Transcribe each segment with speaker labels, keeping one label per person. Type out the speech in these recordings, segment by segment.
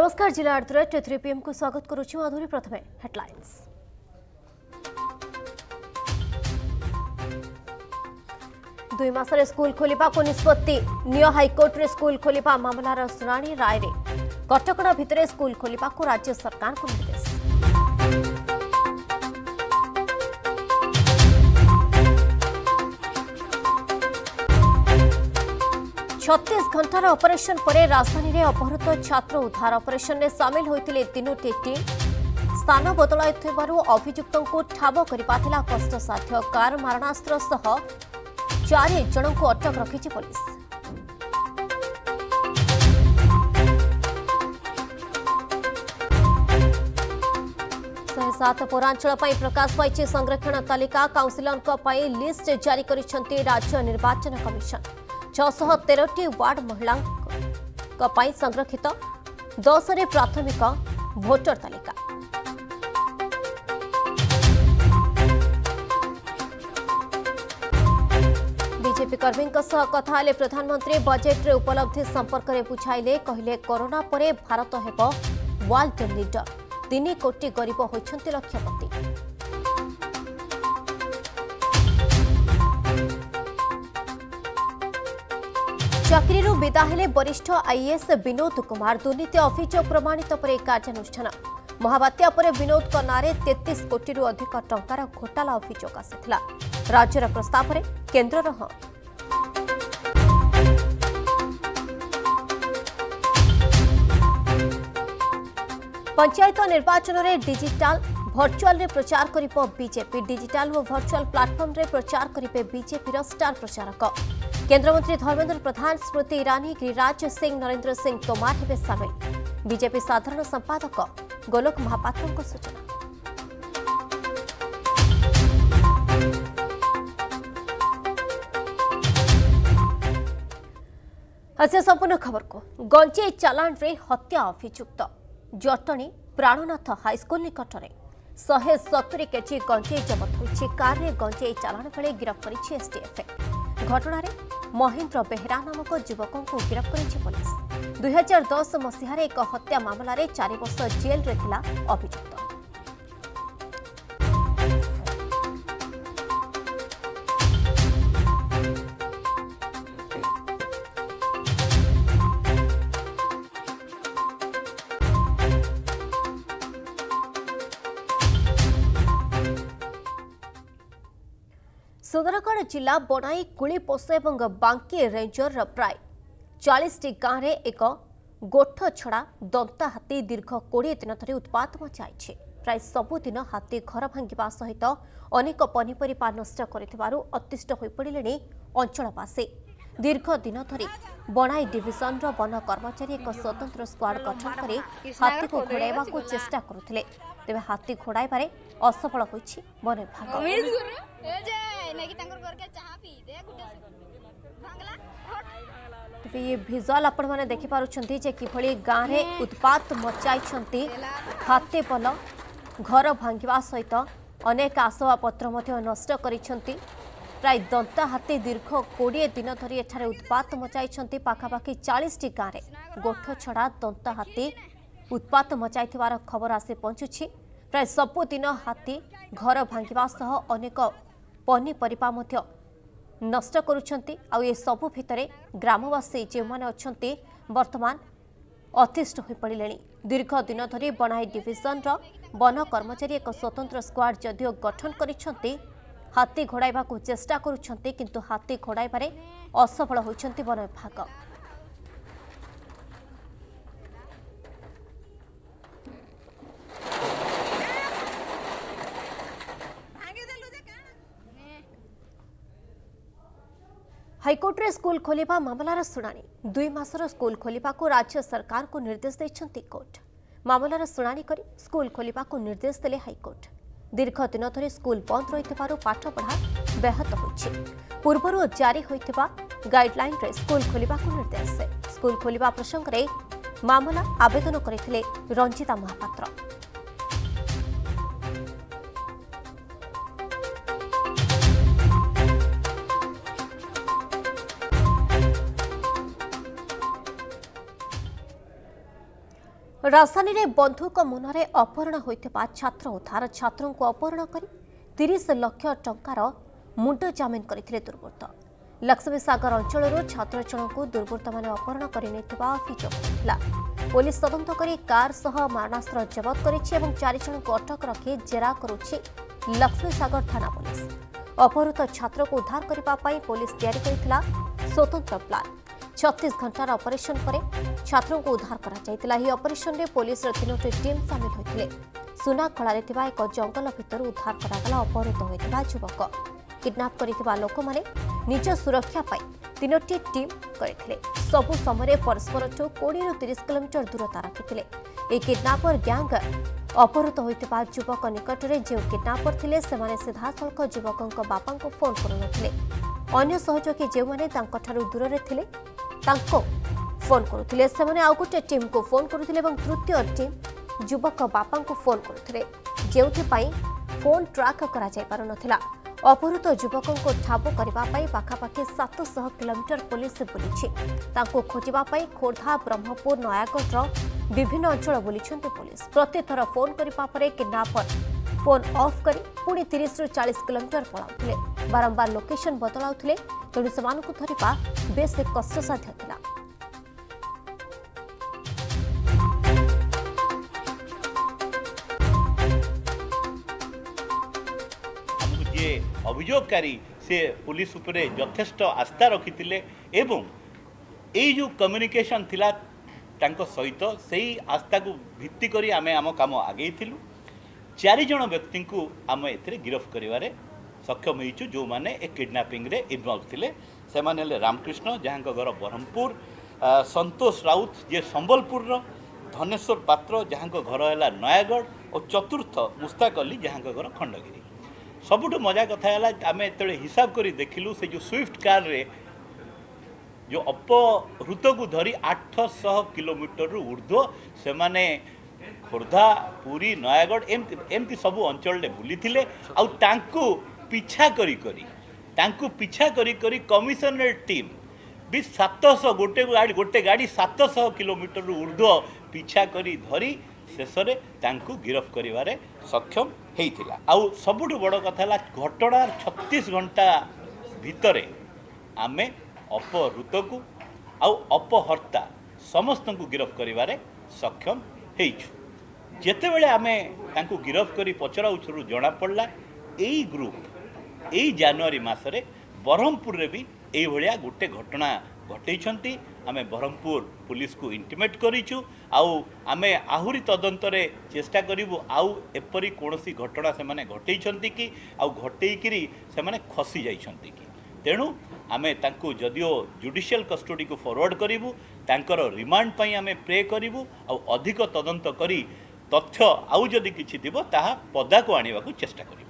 Speaker 1: नमस्कार जिला अर्धरेट 3 PM को स्वागत करुच्ची माधुरी। प्रथमे हेडलाइंस। दुई मासरे स्कूल खोलिबा को निष्पत्ति नियो हाईकोर्ट रे स्कूल खोलिबा मामलार शुणाणी राय रे कटकणा भितरे स्कूल खोलिबा को राज्य सरकार को निर्देश। 36 घंटार ऑपरेशन परे राजधानी रे अपहृत छात्र उद्धार ऑपरेशन में सामिल होइतिले तीनोटी टीम। स्थान बदलाइथिबारु अभियुक्तों को ठाब करिपाथिला कष्टसाध्य कार मारणास्त्र सह 4 जनों को अटक रखिछि पुलिस। सात पौरांचल प्रकाश पाई संरक्षण तालिका काउंसिलर लिस्ट जारी करिसेंती राज्य निर्वाचन कमिशन। 613टी वार्ड महिला संरक्षित 10 रे प्राथमिक भोटर तालिका। बीजेपी कर्मी कथा प्रधानमंत्री बजेट रे उपलब्धि संपर्क में बुझाइले कहले कोरोना परे भारत हेब वर्ल्ड लीडर। 3 कोटी गरीब होइछन्ति लक्षपति। चाकरी विदा हेले वरिष्ठ आईएएस विनोद कुमार। दुर्नीति अभियोग प्रमाणित पर कार्यानुष्ठान। महाबात्या पर विनोद नारे 33 कोटी अधिक टंकार घोटाला अभियोग आसिथिला। राज्यर प्रस्ताव रे केंद्रर हां। पंचायत निर्वाचन रे डिजिटल भर्चुअल रे प्रचार करिबो बीजेपी। डिजिटल और भर्चुअल प्लेटफॉर्म रे प्रचार करिबे बीजेपी रो स्टार प्रचारक। केंद्र मंत्री धर्मेंद्र प्रधान, स्मृति ईरानी, गिरिराज सिंह, नरेंद्र सिंह तोमार हेबे सामिल। बीजेपी साधारण संपादक गोलोक महापात्र सूचना। आज संपूर्ण खबर को गंजेई चालाण रे हत्या अभियुक्त जटणी प्राणनाथ हाईस्कूल निकट में 170 केजी गंजेई जबत होइछि। कार रे गंजेई चालाण बेले गिरफ्त करिछि एसटीएफ। घटना रे महेंद्र बेहरा नामक युवकों को गिरफ्त करिछि पुलिस। 2010 मसीह एक हत्या मामला रे 4 वर्ष जेल रे थिला अभियुक्त। सुंदरगढ़ जिला बनाई कुलीपोष और बांकी रेंजर प्राय 40टी गांव में एक गोठ छड़ा दंता हाथी दीर्घ 20 दिन धरी उत्पात मचाई। प्राय सबुदिन हाथी घर भांगा सहित अनेक पनीपरिया नष्ट करिथिबारु अतिष्ठ होई पड़िलेनी अंचलवासी। दीर्घ दिन धरी बनाई डिविजन वन कर्मचारी एक स्वतंत्र स्क्वाड गठन कर हाथी को घोड़ाइबा को चेष्टा करुथिले। तेबे हाथी घोड़ाइबारे असफल होइछि वन विभाग। ये भिजुआल आपण माने देखि पारुछंती जे किभली गांव रे उत्पात मचाइछंती हाथी पल घर भांगिबा सहित अनेक आसवा पत्र मध्य नष्ट करिछंती। प्राय दंता हाथी दीर्घ 20 दिन धरी एठारे उत्पात मचाइछंती। पाखापाखि 40टी गांव रे गोठ छड़ा दंता हाथी उत्पात मचाइथिबार खबर आसी पहुंचुछि। प्राय सबुदिन हाथी घर भांगिबा सह अनेक पनीपरिया मध्य नष्ट करुछंती। आ ये सबु भितरे ग्रामवासी जे माने अछंती वर्तमान अतिष्ठ होई पड़िलेनी। दीर्घ दिन धरी बनाई डिविजन वन कर्मचारी एक स्वतंत्र स्क्वाड जदिओ गठन करिछंती हाथी घोड़ाइबा को चेष्टा करुछंती, किंतु हाथी घोड़ाइबारे असफल होइछंती वन विभाग। हाईकोर्ट रे स्कूल खोलिबा मामलार शुणाणी। 2 मासर स्कूल खोलिबा को राज्य सरकार को निर्देश दैछंती कोर्ट। मामलार शुणाणी करी स्कूल खोलिबा को निर्देश देले हाईकोर्ट। दीर्घ दिन धरी स्कूल बंद रहिथिबारु पाठपढ़ा व्याहत होइछि। पूर्वरु जारी होइथिबा गाइडलाइन रे स्कूल खोलिबा को निर्देश। स्कूल खोलिबा प्रसंग रे मामला आवेदन करिथिले रंजिता महापात्र। राजधानी में बंधुक मुନରେ अपहरण होइथिबा छात्र उद्धार छात्रों को अपहरण कर 30 लाख टंकार मुंड जामिन करथिले दुर्बृत्त लक्ष्मी सागर अंचल छात्र जनक दुर्बृत्त मैंने अपहरण कर पुलिस तदंत कर कार सह मारणास्त्र जबत कर 4 जन को अटक रखी जेरा करुछि लक्ष्मी सागर थाना पुलिस अपहृत छात्र को उद्धार करने पुलिस तैयारी करथिला स्वतंत्र प्लान 36 घंटार ऑपरेशन पर छात्रों को उद्धार करा ऑपरेशन में पुलिस 3टी टीम सामिल होते सुनाखला एक जंगल भितर उद्धार करागला अपहृत होता युवक किडनैप करथिबा लोक माने निज सुरक्षा पाई 3टी टीम करथिले सबु समय परस्पर 20-30 किलोमीटर दूरता रखिथिले ए किडनैपर गैंग अपहृत होता युवक निकट में जो किडनैपर थिले सेमाने सीधासलख युवक बापा को फोन करुनथिले अन्य सहयोगी जो माने दूर में थिले तांको फोन करुथिले सेमाने आउ गोटे टीम को फोन करुथिले एवं तृतीय टीम युवक बापा को फोन करुथिले जेउथिपाई फोन ट्रैक करा जाय पारुनथिला अपहृत युवकों को ठाब करने पाखापाखि 700 किलोमीटर पुलिस बुली तांको खोजापी खोर्धा ब्रह्मपुर नयागढ़ विभिन्न अंचल बुली पुलिस प्रतिथर फोन करने किडनैपर फोन ऑफ कर पुणी 30-40 किलोमीटर पलाउथिले बारंबार लोकेशन बदलाउथिले तेणु सेमानकु धरिबा बेस कष्टसाध्य थिला।
Speaker 2: अभियोगकारी से पुलिस उपरे यथेष्ट आस्था रखिथिले एवं एई जो कम्युनिकेशन थिला तांको सहित सेही आस्था को भित्ति करी आमे आम काम आगे थिलु 4 जन व्यक्ति को आम एथिरे गिरफ्त करिवारे सक्षम होइछु जो माने ए किडनैपिंग रे इन्वॉल्व थिले से माने ले रामकृष्ण जहां घर ब्रह्मपुर संतोष राउत जे संबलपुर रो धनेश्वर पात्र जहां घर है नयागढ़ और चतुर्थ मुस्ताक अली जहां घर खंडगिरी सबुठ मजा कथा है आम एत हिसाब कर देखिलु से जो स्विफ्ट कार रे जो अपहृत को धरी 800 किलोमीटर ऊर्ध्व से माने खोर्धा पुरी नयागढ़ एमती सबू अंचल बुली पिछा करी कमिशनरेट टीम भी 700 गोटे गाड़ी 700 किलोमीटर ऊर्ध्व पिछा करी धरी शेष में गिरफ्त करिवारे सक्षम होइथिला। आउ सबुठ बड़ कथा घटना 36 घंटा भितरे आमे अपहृत को आउ अपहर्ता समस्त को गिरफ्त करिवारे सक्षम होइछु। जेतेबेले आमे तांको गिरफ्त करी पचरा उछरू जना पड़ला एई ग्रुप एई जनवरी मासरे ब्रह्मपुर रे भी एई भलिया गोटे घटना घटैछंती आमे ब्रह्मपुर पुलिस को इंटिमेट करिछु आउ आमे आहुरी तदंतरे चेष्टा करिवु आउ एपरी कोनोसी घटना से माने घटैछंती कि आउ घटैकिरी से माने खसी जाइछंती कि तेणु आमे तांको जदियो जुडिशियल कस्टडी को फॉरवर्ड करिवु तांकर रिमांड पई आमे प्रे करिवु आउ अधिक तदंत करी तथ्य आउ जदि किछि दिबो ताहा पदा को आनिबा को चेष्टा करिवु।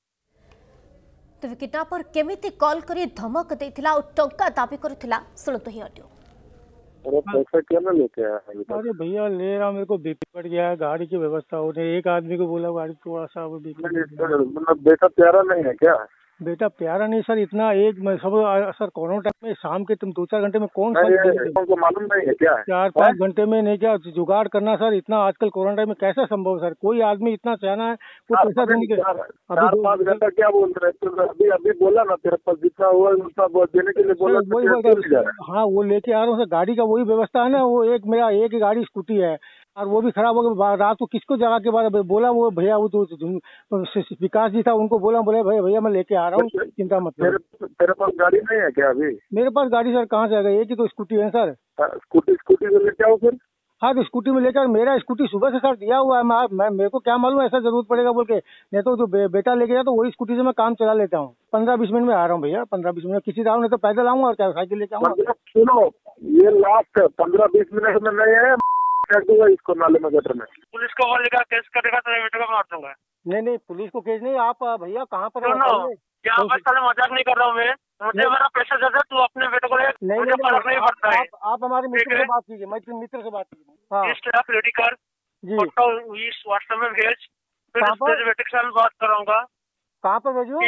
Speaker 1: तेज किडनैपर केमिति कॉल करी धमक देथिला और टंका दाबी करथिला सुनतो ही ऑडियो।
Speaker 3: अरे पैसा क्या ना लेके आया?
Speaker 4: अरे भैया ले रहा मेरे को बीपी बढ़ गया है गाड़ी की व्यवस्था होने एक आदमी को बोला गाड़ी थोड़ा सा
Speaker 3: मतलब बेटा प्यारा नहीं है क्या?
Speaker 4: बेटा प्यारा नहीं सर इतना एक सब सर कोरोना टाइम में शाम के तुम 2-4 घंटे में कौन
Speaker 3: को मालूम नहीं है क्या?
Speaker 4: 4-5 घंटे में नहीं क्या जुगाड़ करना सर इतना आजकल कोरोना टाइम में कैसा संभव सर? कोई आदमी इतना चाहना है कोई पैसा देने के
Speaker 3: 4-5 घंटा क्या बोल रहे हैं? अभी बोला ना तेरे पास जितना हुआ उतना देने के लिए बोला।
Speaker 4: हाँ वो लेके आ रहा हूँ सर गाड़ी का वही व्यवस्था है ना वो मेरा एक गाड़ी स्कूटी है और वो भी खराब हो गया रात को किसको जगह के बारे में बोला वो भैया वो तो विकास जी था उनको बोला भैया मैं लेके आ रहा हूँ चिंता मत करो।
Speaker 3: तेरे पास गाड़ी नहीं है क्या अभी?
Speaker 4: मेरे पास गाड़ी सर कहाँ से आएगा एक ही तो स्कूटी है सर।
Speaker 3: स्कूटी में लेके आओ फिर।
Speaker 4: हाँ तो स्कूटी में लेकर मेरा स्कूटी सुबह से सर दिया हुआ है मैं मेरे को क्या मालूम ऐसा जरूरत पड़ेगा बोल के नहीं तो जो बेटा लेके जाए तो वही स्कूटी से मैं काम चला लेता हूँ 15-20 मिनट में आ रहा हूँ भैया 15-20 मिनट किसी से आऊँ नहीं तो पैदल आऊँगा और क्या साइकिल लेके आऊँगा।
Speaker 3: सुनो ये लास्ट 15-20 मिनट में नहीं है दूंगा इसको नाले में गटर में।
Speaker 5: पुलिस को बोल देगा केस करेगा तो बेटे को मार दूंगा।
Speaker 4: नहीं पुलिस को केस नहीं आप भैया कहाँ पर
Speaker 5: क्या मजाक नहीं कर रहा हूँ मैं मुझे मेरा पैसा दे दे तू अपने बेटे को ले मुझे फर्क नहीं पड़ता है।
Speaker 4: आप हमारे मित्र से बात कीजिए मित्र से बात कीजिए।
Speaker 5: 30 लाख रेडी कर फोटो इस व्हाट्सएप में भेज फिर तेरे बेटे के साथ बात कराऊंगा।
Speaker 4: कहाँ पर भेजूं?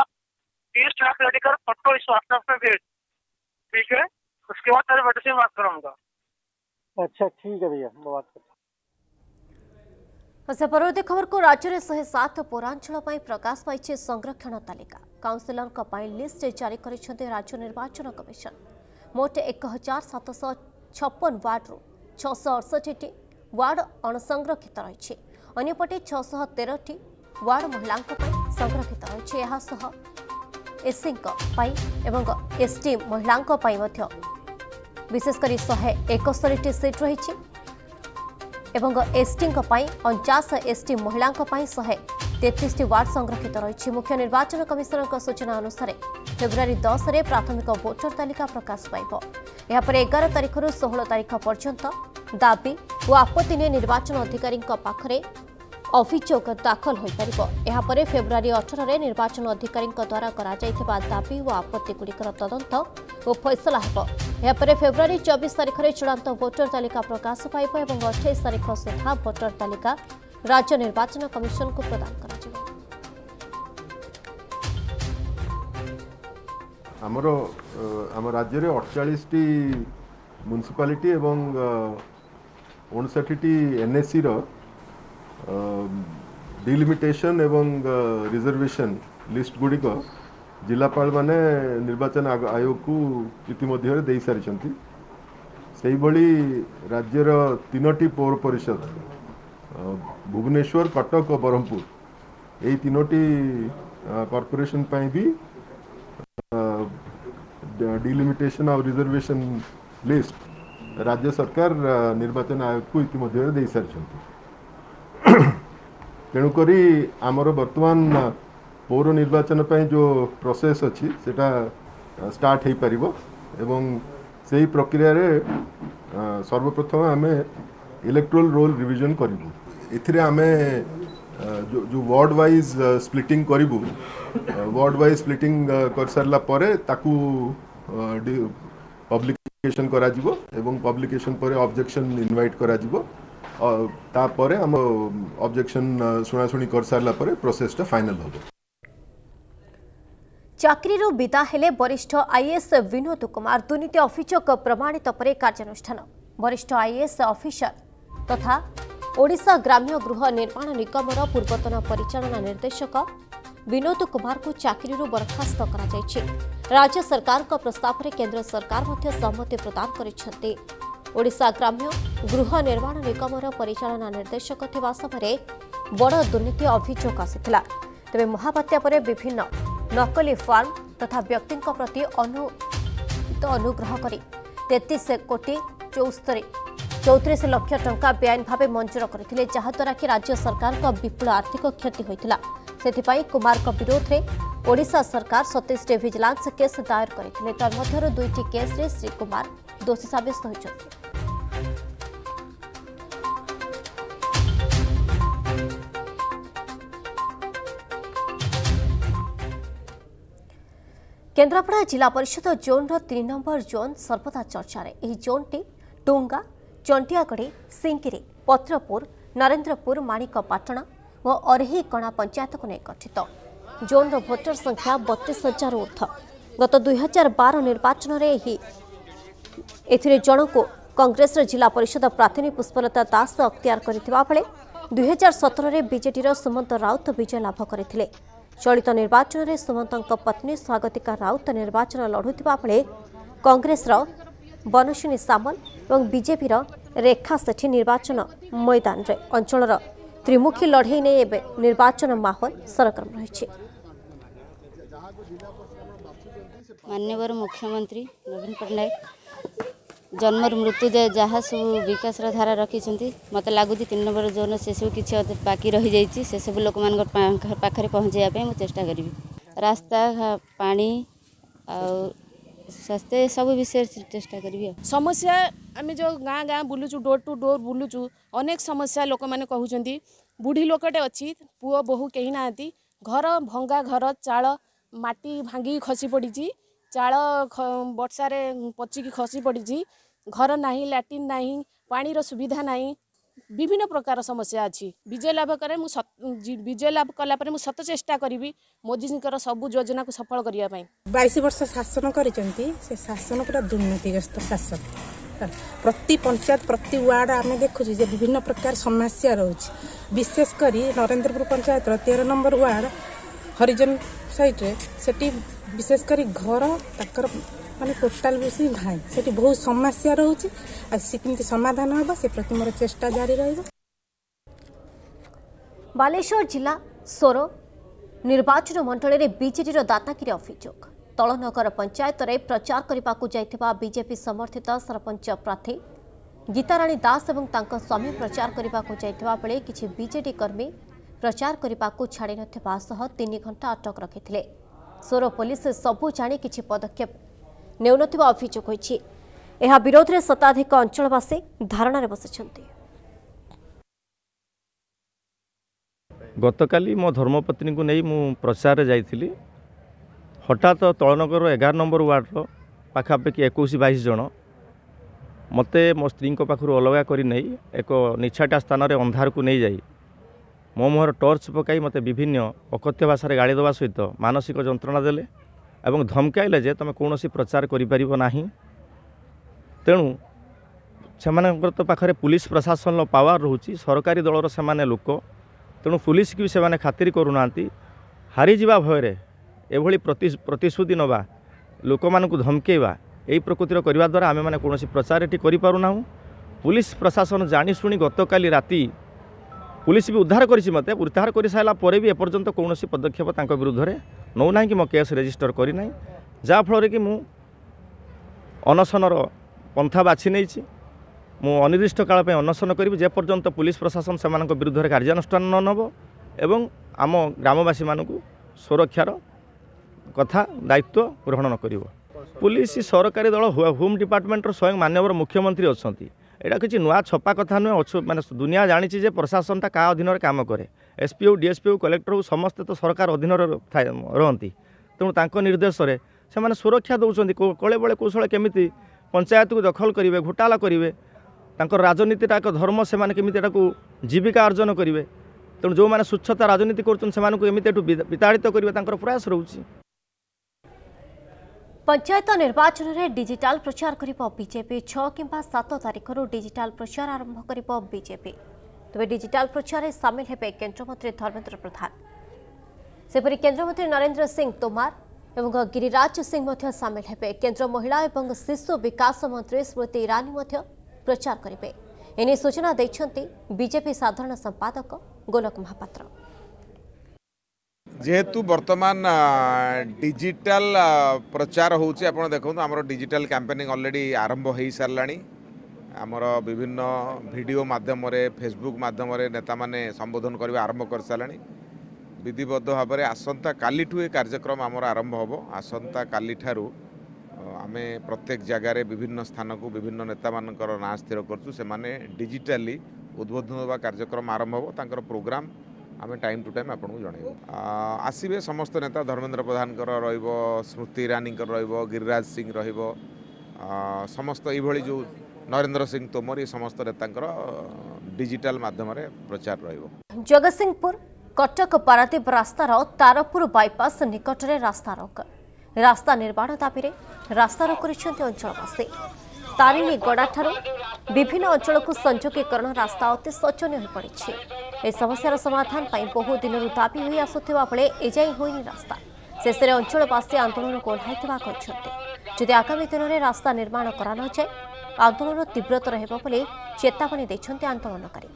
Speaker 5: 30 लाख रेडी कर फोटो इस व्हाट्सएप में भेज ठीक है उसके बाद तेरे बेटे से बात कराऊंगा।
Speaker 4: अच्छा ठीक है भैया बात करते।
Speaker 1: से परवर्ती खबर को राज्य में 107 पौरांचल प्रकाश पाई संरक्षण तालिका काउंसिलर लिस्ट जारी कर राज्य निर्वाचन कमिशन मोट 1756 वार्ड 668 वार्ड अणसंरक्षित रही अंपटे 613 वार्ड महिला संरक्षित रही एससी एसटी महिला विशेषकर 171 सीट रही एसटी 49 एसटी महिला 133 वार्ड संरक्षित रही मुख्य निर्वाचन कमिशनर सूचना अनुसार फेब्रुआरी 10 में प्राथमिक वोटर तालिका प्रकाश पाइब यापर 11 तारिख 16 तारिख पर्यंत दाबी और आपत्ति ने निर्वाचन अधिकारी पाखरे अभियोग दाखल हो पार फेब्रुआरी 18 में निर्वाचन अधिकारी द्वारा करा दाबी और आपत्तिगुड़िकर तदंत और फैसला होपर फेब्रुआरी 24 तारिख में चूड़ांत वोटर तालिका प्रकाश पाइब और 28 तारिख सुधा वोटर तालिका राज्य निर्वाचन कमिशन को प्रदान कर
Speaker 6: आम राज्य में 48 म्युनिसिपालिटी एवं 59 एनएससी डिलिमिटेशन एवं रिजर्वेशन लिस्ट गुड़िक जिलापाल माने निर्वाचन आयोग को इतिमध्य दे सारी से राज्यर 3टी पौर परिषद भुवनेश्वर कटक और ब्रह्मपुर यही 3टी कॉर्पोरेशन भी डिलिमिटेशन और रिजर्वेशन लिस्ट राज्य सरकार निर्वाचन आयोग को इतिमध्य दे सारी तेणुक आमर बर्तमान पौर निर्वाचन जो प्रोसेस अच्छी सेटा स्टार्ट हो पार एवं से ही प्रक्रिया रे सर्वप्रथम आम इलेक्ट्रोल रोल रिविजन करूँ एथिरे आमे जो वार्ड वाइज स्प्लिटिंग करूँ वार्ड वाइज स्प्लिटिंग कर सारा परे ताकू पब्लिकेशन करा जिवो एवं पब्लिकेशन पर ऑब्जेक्शन इनवाइट करा जिवो तापर हम ऑब्जेक्शन सुनाशुणी कर सारा परे प्रोसेसटा फाइनल होबो।
Speaker 1: चाकरी विदा हेले वरिष्ठ आईएएस विनोद कुमार दुर्नीति अभियोग प्रमाणित पर कार्यानुष्ठान वरिष्ठ आईएएस ऑफिसर तथा ओडिशा ग्राम्य गृह निर्माण निगमर पूर्वतन परिचालना निर्देशक विनोद कुमार को चाकरी बरखास्त कर राज्य सरकार का प्रस्ताव में केंद्र सरकार सहमति प्रदान कर ओडिशा ग्राम्य गृह निर्माण निगमर परिचालना निर्देशक थिबा समय बड़ दुर्नीति अभियोग आसिथिला तेबे महाबात्या पर विभिन्न नकली फार्म तथा व्यक्ति प्रति अनुग्रह कर 33 कोटी 34 लाख टंका बेआईन भाव मंजूर करथिले जहाद्वारा कि राज्य सरकार का विपुल आर्थिक क्षति होइतिला सेथिपाई कुमार का विरोध में ओडिशा सरकार 27 विजिलेंस केस दायर करथिले तन्मध्यरु 2टी केस रे श्री कुमार दोषी साब्यस्त होइछथि। केन्द्रापड़ा जिला परिषद जोन 3 नंबर जोन सर्वदा चर्चा रे जोन टी टुंगा चंटियागढ़ी सिंकिरी पत्रपुर नरेंद्रपुर माणिकपाटଣା और अरहीकणा पंचायत को नहीं गठित जोन भोटर संख्या 32,000 ऊर्ध गत 2012 निर्वाचन में जन को कांग्रेस जिला परिषद प्रार्थी पुष्पलता दास अख्तियार करथिबा बेले 2017 में बीजेडी सुमंत राउत विजय लाभ करथिले चलित निर्वाचन में सुमंत पत्नी स्वागतिका राउत निर्वाचन लड़ुवा बेले कांग्रेस बनशिनी सामल और बीजेपी रेखा सेठी निर्वाचन मैदान रे अंचल त्रिमुखी लड़ई ने एवं निर्वाचन माहौल सरगरम रही।
Speaker 7: माननीय मुख्यमंत्री नवीन पट्टनायक जन्म मृत्यु जहाँ सब विकास धारा रखी मत लगुच 3 नंबर जोन से सब किसी बाकी रही जाइए से सब लोक मान पाखे पहुँचाई मुझे चेष्टा करी रास्ता पानी स्वास्थ्य सब विषय चेष्टा करी
Speaker 8: समस्या आम जो गाँ गाँ बुलुचु डोर टू डोर बुलुचु अनेक समस्या लोक मैंने कहते बुढ़ी लोकटे अच्छी पुओ बोहू कहीं ना घर भंगा घर चाल माटी भांगी खसी पड़ी चाल वर्षा पचिकी खसी पड़ी घर नहीं लैट्रिन नहीं पानी सुविधा नहीं विभिन्न प्रकार समस्या अच्छी विजय लाभ करे विजय लाभ कलापर मुझे सत चेष्टा करी मोदी सब योजना को सफल करने
Speaker 9: 22 वर्ष शासन कर शासन पूरा दुर्नीतिग्रस्त शासन प्रति पंचायत प्रति वार्ड आम देखु विभिन्न प्रकार समस्या रोचे विशेषकर नरेंद्रपुर पंचायत 13 नंबर वार्ड हरिजन साइड रे सेठी विशेषकर घर तकर माने टोटाल बेसी भाई सेठी बहुत समस्या रोचे केमती समाधान होगा से प्रति मोर चेष्टा जारी रहिबो।
Speaker 1: बालेश्वर जिला सोर निर्वाचन मंडल में बीजेडी दातागिरी अभियोग तलनगर पंचायत में प्रचार करने को जाइथिबा बीजेपी समर्थित सरपंच प्रार्थी गीताराणी दास और तांको स्वामी प्रचार करने को जाइथिबा बेले किछि बीजेडी कर्मी प्रचार करने को छाड़ी नथिबा सह 3 घंटा अटक रखिथिले। सोर पुलिस सबू जाणी किछि पदक्षेप नेउनथिबा अभियोग होइछि। एहा विरोध में शताधिक अंचलवासी धारणा बसिछन्ति।
Speaker 10: गतकाली मो धर्मपत्नी को नहीं मु प्रचार जाइथिली हठात तलनगर 11 नंबर वार्डर पाखापाखि 21-22 जन मते मो स्त्री पाखु अलगा करी नहीं एक निछाटा स्थान में अंधार को नहीं जाई मो मुहर टर्च पकाई मते विभिन्न अकथ्य भाषा गाड़ी देवा सहित मानसिक जंत्रणा देले एवं धमकाइले जे तुम कौन प्रचार करिपारिबो नाही। तेणु सेमानकर तो पाखरे पुलिस प्रशासन पावर रोची सरकारी दलर सेमाने लोक तेणु पुलिस की से खातिर करूना हारी जावा भय एभली प्रतिश्रुति नवा लोक मानक धमकेवा यही प्रकृतिर करने द्वारा आम मैंने कौन प्रचार ये करूना। पुलिस प्रशासन जाशुणी गतकाली राति पुलिस भी उद्धार कर उद्धार कर सारापर भी एपर्यंत कौन पदक्षेप तांको विरुद्ध में नौना कि मो केस रेजिस्टर करना जहाँफल कि मु अनशनर पंथा बाछि नहीं मु अनिर्दिष्ट काल पे अनशन करी जेपर्यंत पुलिस प्रशासन से विरुद्ध में कार्यानुष्ठान न नब एवं आम ग्रामवासी मानक सुरक्षार कथा दायित्व ग्रहण न कर। पुलिस सरकारी दल होम डिपार्टमेंटर स्वयं माननीय मुख्यमंत्री अच्छा यहाँ किसी नुआ छपा कथा नुहे माने दुनिया जानी प्रशासनटा क्या अधीन काम करे एसपी डीएसपी कलेक्टर हो समस्ते तो सरकार अधीन रहती तेणु तांको निर्देश से सुरक्षा दौरान कले बड़े कौशल केमी पंचायत को दखल करेंगे घोटाला करेंगे राजनीतिटा एक धर्म से केमी जीविका अर्जन करेंगे तेणु जो मैंने स्वच्छता राजनीति करमी विताड़ित करेंगे प्रयास रोचे।
Speaker 1: पंचायत निर्वाचन में डिजिटाल प्रचार करिबो बीजेपी 6 किंबा 7 तारिख डिजिटाल प्रचार आरंभ करिबो बीजेपी। तबे डिजिटाल प्रचार में सामिल हेबे केंद्रमंत्री धर्मेंद्र प्रधान सेपरि केंद्रमंत्री नरेंद्र सिंह तोमार एवं गिरिराज सिंह मध्य सामिल हेबे। केंद्र महिला एवं शिशु विकास मंत्री स्मृति ईरानी मध्य प्रचार करिबे एने सूचना दैछंती बीजेपी साधारण संपादक गोलक महापात्र।
Speaker 11: जेहेतु वर्तमान डिजिटल प्रचार होउछि आपण देखନ୍ତୁ हमर डिजिटल कैंपेनिंग ऑलरेडी आरंभ हो साराणी आमर विभिन्न वीडियो माध्यम रे फेसबुक माध्यम रे नेता माने संबोधन करबा आरंभ कर साराणी विधिबद्ध भाव में आसंता काली ठू ए कार्यक्रम आमर आरंभ होबो। आसंता काली ठारू आमे प्रत्येक जगार विभिन्न स्थान को विभिन्न नेता मानकर ना स्थिर करछु से माने डिजिटली उद्बोधन होबा कार्यक्रम आरंभ होबो। तांकर प्रोग्राम आम टाइम टू टाइम आपको जनइबू आसबे समस्त नेता धर्मेंद्र प्रधान रहिबो स्मृति ईरानी रहिबो गिरिराज सिंह रहिबो समस्त यही जो नरेंद्र सिंह तोमर ये समस्त नेतांकर डिजिटल माध्यम रे प्रचार रहिबो।
Speaker 1: जगतसिंहपुर कटक पारादीप रास्तार तारपुर बाईपास निकट में रास्ता निर्माण दाबी रास्ता रोक अंचलवासी तारिणी गड़ाठार विभिन्न अंचल को संयोगीकरण रास्ता अति शोचनीय हो पड़ी। ए समस्यार समाधान बहु दिन दाबी हो आसुवा बेले एजाई होनी रास्ता शेष में अंचलवासी आंदोलन को ओह्लैथिबा जदि आगामी दिन में रास्ता निर्माण करा न जाए आंदोलन तीव्रतर हेबो बोली चेतावनी दैछन्ति आंदोलनकारी।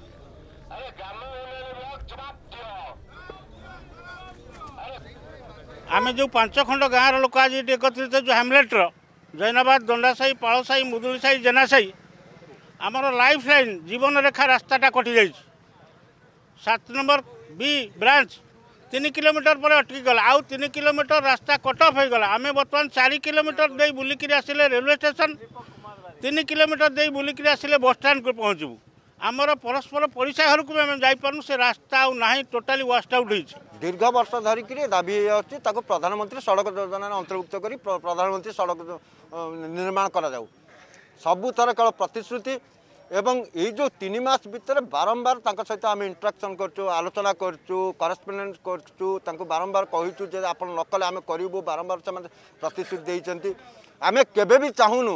Speaker 12: आम जो 5 खंड गाँव लोक आज एकत्रित जो हेमलेट्र जैनाबाद दंडासाही पालसाही मुदुलीसाही जेनासाही आमर लाइफ लाइन जीवन रेखा रास्ताटा कटि जाइए 7 नंबर बी ब्रांच 3 किलोमीटर पर अटकी गला आउ 3 किलोमीटर रास्ता कट ऑफ हो गला। आम बर्तमान 4 किलोमीटर दे बुलिक आसिले रेलवे स्टेशन 3 किलोमीटर दे बुलिक आसिले बस स्टैंड को पहुँचबू आमर परस्पर पड़ोसा घर को आम जापारू से रास्ता आउ टोटाली वास्ट आउट हो
Speaker 13: दीर्घ वर्ष धरिक दाबी अच्छी प्रधानमंत्री सड़क योजना अंतर्भुक्त कर प्रधानमंत्री सड़क निर्माण करा जाऊ सबुथर केवल प्रतिश्रुति एवं ये जो 3 मास भितर बारंबार सहित आम इंटराक्शन करचु आलोचना करचु करेस्पोंडेंस करचु बारंबार कहूँ आप नकले आम करूँ बारंबार से प्रतिश्रुति देते आम केबे भी चाहूनु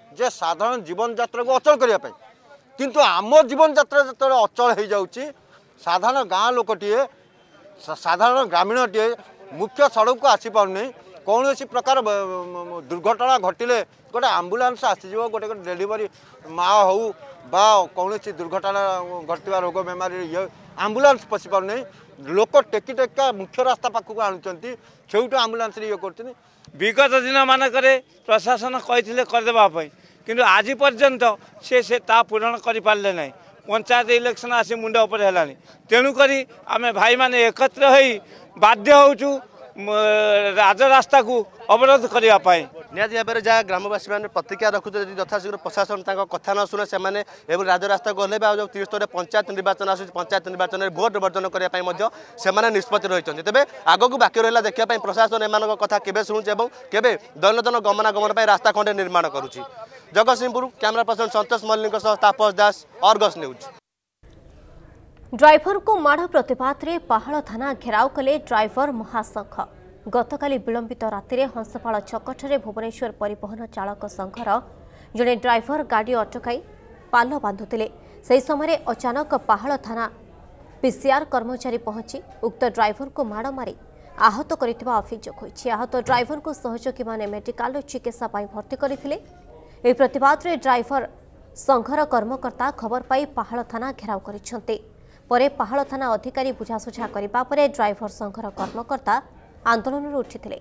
Speaker 13: जे साधारण जीवन यात्रा को अचल करने किंतु आम जीवन यात्रा जो अचल हो जाऊँगी साधारण गाँ लोकटे साधारण ग्रामीणटे मुख्य सड़क को आसी पारनी कौन प्रकार दुर्घटना घटिले गोटे आम्बुलांस आसीज गोटे डेलीवरी माँ हो बा कौन दुर्घटना घटवा रोग बेमारी ये आम्बुलांस पशि पार नहीं लोक टेकी टेका मुख्य रास्ता पाखक आणुंट से आम्बुलांस ये कर
Speaker 14: विगत दिन मानक प्रशासन कही करदेवाई किंतु आज पर्यंत से पूरण कर पारे ना पंचायत इलेक्शन आसी मुंड उपर है तेणुक आम भाई मैंने एकत्र हो बाध्य हो राजरास्ता को अवरोध करने
Speaker 15: निहती भाव में जहाँ ग्रामवासी मैंने प्रतिक्रिया रखुद यथाशीघ्र प्रशासन कथा न शुणे से राजरास्ता को ओह्लैबे जो 30 पंचायत निर्वाचन आस पंचायत निर्वाचन में भोट वर्जन करने निष्पत्ति रही तेज आग को बाकी रहा देखा प्रशासन एम कथा केवे शुणुचे केवे दैनंदिन गमनागमन रास्ता खंडे निर्माण करुच्ची। Jagatsinghpur camera person Santosh Mallik Tapas Das Argus News.
Speaker 1: Driver को माड़ प्रतिवाद में पाहाड़ थाना घेराव कले ड्राइवर महासंघ गतकाली विलंबित राति हंसपाल छकठे भुवनेश्वर परिवहन चालक संघर जड़े ड्राइवर गाड़ी अटकाई पाल बांधुते से समय अचानक पाहाड़ थाना पीसीआर कर्मचारी पहुंची उक्त ड्राइवर को माड़ मारी आहत कर अभियोग होती। आहत ड्राइवर को सहयोगी मैंने मेडिकल चिकित्सा भर्ती करते प्रतिवाद में ड्राइवर संघर कर्मकर्ता खबर पाई पाहाड़ थाना घेराव कर परे पाहाड़ थाना अधिकारी बुझासुझा करने पर ड्राइवर संघर कर्मकर्ता आंदोलन उठिथिले।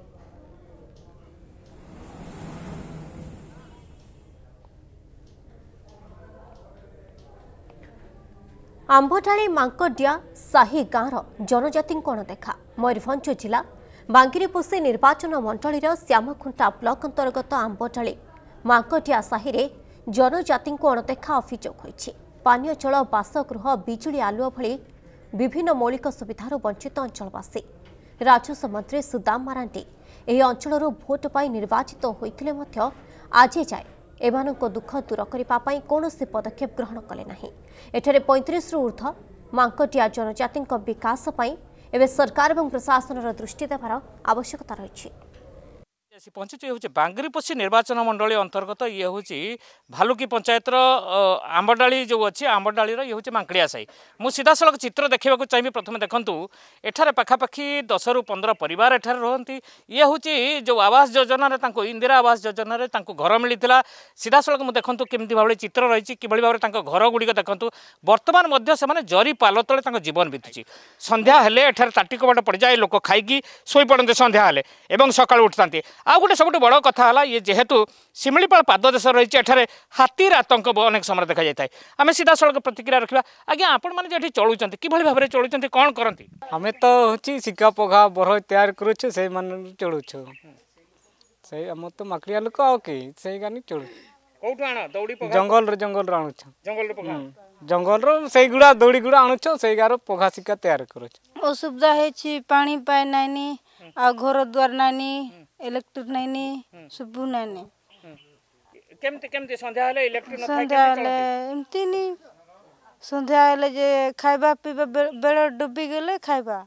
Speaker 1: आंबडाली मांकडिया साही गाँवर जनजाति अणदेखा मयूरभंज जिला बांगिरीपोषी निर्वाचन मंडलीर श्यामखुंटा ब्लॉक अंतर्गत आंबडाली मांकडिया साही रे जनजाति अणदेखा अभियोग होइछि। पानीय जल बासगृह बिजुली आलुओ भली विभिन्न मौलिक सुविधार वंचित अंचलवासी राजस्व मंत्री सुदाम मारांडी ଏହି ଅଞ୍ଚଳରୁ ଭୋଟ ପାଇଁ ନିର୍ବାଚିତ ହୋଇଥିଲେ ମଧ୍ୟ ଆଜି ଯାଏ ଏମାନଙ୍କ ଦୁଃଖ ଦୂର କରିବା ପାଇଁ କୌଣସି ପଦକ୍ଷେପ ଗ୍ରହଣ କଲେ ନାହିଁ। ଏଠାରେ 35ରୁ ଊର୍ଦ୍ଧ୍ୱ ମାଙ୍କଟିଆ ଜନଜାତିଙ୍କ ବିକାଶ ପାଇଁ ଏବେ ସରକାର ଏବଂ ପ୍ରଶାସନର ଦୃଷ୍ଟି ଦେବାର ଆବଶ୍ୟକତା ରହିଛି।
Speaker 16: पहुंची ये हूँ बांगिरीपोषी निर्वाचन मंडली अंतर्गत ये हूँ भालुकी पंचायतर आंबडाली जो अच्छी आंबडाली ये हूँ मांकड़िया साई मु सीधा सड़क चित्र देखा चाहिए। प्रथम देखूँ एठार पखापाखि 10 ରୁ 15 परिवार एठार रहती ये हूँ जो आवास योजना इंदिरा आवास योजना घर मिलता सीधा सड़क मुझे देखूँ केमी भाव चित्र रही कि भाव में घर गुड़िक देखूँ बर्तमान से जरी पाल तले जीवन बीतुची संध्या हेले एठार ताटी कबाट पड़ जाए लोक खाई शोई पड़ते संध्या हेले एवं सकाळ उठता आउ गोटे सब बड़ कथा है ये जेहेतु शिमिलीपाल पाददेश रही है हाथीर आतंक अनेक समय देखा जाए है। आम सीधा सड़क प्रतिक्रिया रखा आज्ञा आपण मैंने चलुं कि भाव में चलुं कौन करती
Speaker 17: आम तो हूँ सिक्का पघा बर तैयार करुच्छे से चलुछु से आम तो माकड़िया लोक आई गानी चलु
Speaker 16: कौटू आण दौड़ी
Speaker 17: जंगल आणुछ जंगल से गुड़ा दौड़ी गुड़ा आणुछ से गार पघा सिक्का तैयार करुछ
Speaker 18: असुविधा है पानी पाए नानी आ घर द्वार नानी इलेक्ट्रिक नानी सब नानी
Speaker 16: केमते केमते संध्या हेले इलेक्ट्रिक न
Speaker 18: संध्या हेले एमती नी संध्या हेले जे खाइबा पीबा बेले डुबी गेले खाइबा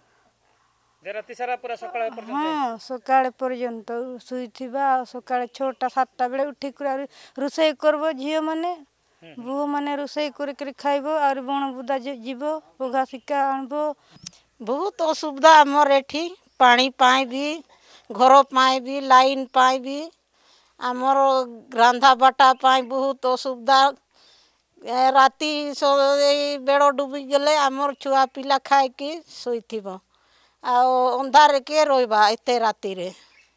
Speaker 16: जे राति सारा पूरा सकाळ पर्यंत
Speaker 18: हां सकाळ पर्यंत सुइथिबा सकाळ 6टा 7टा बेले उठी कर रोसई करबो झियो माने बुह माने रोसई कर खाइबो और बण बुदा जीवो पघा सिक्का आनबो
Speaker 19: बहुत असुविधा हमर एठी पानी पाए भी घर पाए भी लाइन पाए भी आमर रांधा बाटा पाए बहुत असुविधा राति बेड़ डुबी गले आमर छुआ पिला खाए कि शोइथिबो अंधार के रोइबा एते राति रे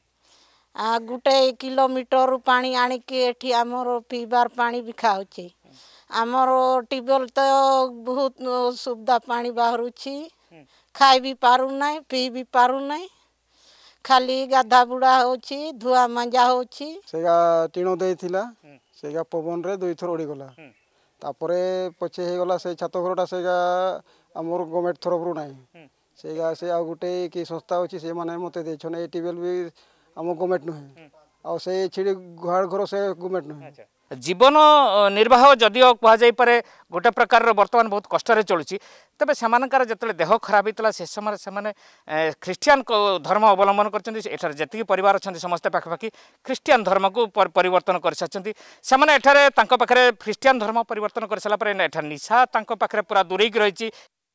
Speaker 19: गोटे किलोमीटर पानी आनिकी एठी आमर पीबार पानी भी खाउची आमर ट्यूबवेल तो बहुत सुविधा पानी बाहरुची खाई भी पारू ना पी भी पारू ना खाली गाधा बुड़ा होची धुआ मंजा होची
Speaker 20: सेगा टीनो देइथिला सेगा पवन रे दुई थर उड़ी गला तापरे पछे हे गला से छात घरटा सेगा हमर गवर्नमेंट तरफ रु नाही सेगा से आ गुटे की संस्था होची से माने मते देछन ए टीबेल भी हम गवर्नमेंट नहे आ से छिड़ी घर घर से गवर्नमेंट नहे
Speaker 16: जीवन निर्वाह जदिओ कहुपर गोटे प्रकार बर्तमान बहुत कष्ट चलुची तेज से जो देह खराब होता से समय से ख्रीष्टियान धर्म अवलंबन कर जी परिवार अच्छा समस्ते पाखापाखि ख्रीष्टियान धर्म को परिवर्तन कर सारी से ख्रीष्टियान धर्म परिवर्तन कर सारापर निशा पाखे पूरा दूरे रही।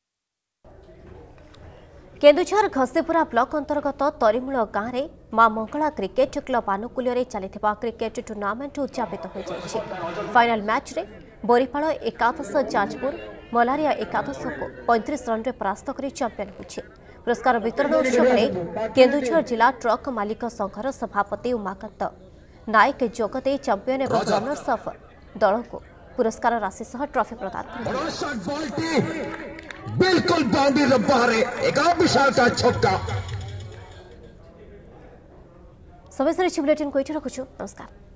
Speaker 1: केन्दुझर घसीपुरा ब्लॉक अंतर्गत तरीमूल गाँव में मां मंगला क्रिकेट क्लब आनुकूल्य चलता क्रिकेट टूर्नामेंट उद्यापित हो जाएगी। फाइनल मैच रे बोरीपाल एकादश जाजपुर मलारिया एकादश को 35 रन परास्त कर चैंपियन होछि। पुरस्कार वितरण उत्सव में केन्दुझर जिला ट्रक मालिक संघर सभापति उमाकांत नायक जोगदे चैंपियन एवं रनर्स अफ दल को पुरस्कार राशि सह ट्रॉफी प्रदान कर
Speaker 21: बिल्कुल बाउंड्री बाहर एक विशाल का छक्का।
Speaker 1: समय बुलेटिन को रखुछु। नमस्कार।